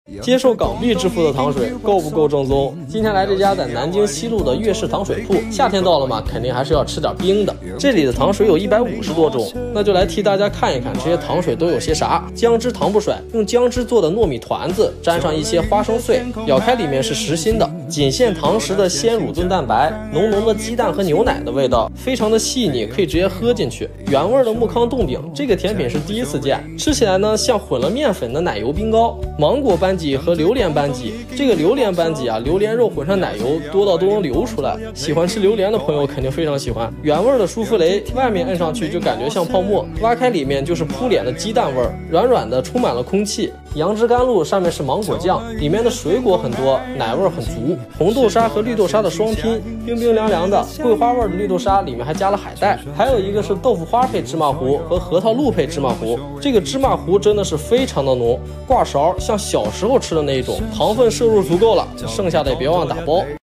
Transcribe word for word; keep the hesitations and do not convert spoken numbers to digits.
接受港币支付的糖水够不够正宗？今天来这家在南京西路的粤式糖水铺，夏天到了嘛，肯定还是要吃点冰的。这里的糖水有一百五十多种，那就来替大家看一看这些糖水都有些啥。姜汁糖不甩，用姜汁做的糯米团子，沾上一些花生碎，咬开里面是实心的，仅限堂食的鲜乳炖蛋白，浓浓的鸡蛋和牛奶的味道，非常的细腻，可以直接喝进去。原味的木糠冻饼，这个甜品是第一次见，吃起来呢像混了面粉的奶油冰糕。芒果班戟和榴莲班戟，这个榴莲班戟啊，榴莲肉混上奶油多到都能流出来，喜欢吃榴莲的朋友肯定非常喜欢。原味的舒芙蕾，外面摁上去就感觉像泡沫，挖开里面就是扑脸的鸡蛋味儿，软软的，充满了空气。杨枝甘露上面是芒果酱，里面的水果很多，奶味很足。红豆沙和绿豆沙的双拼，冰冰凉凉的。桂花味的绿豆沙里面还加了海带，还有一个是豆腐花配芝麻糊和核桃露配芝麻糊。这个芝麻糊真的是非常的浓，挂勺像小时候吃的那一种，糖分摄入足够了，剩下的也别忘打包。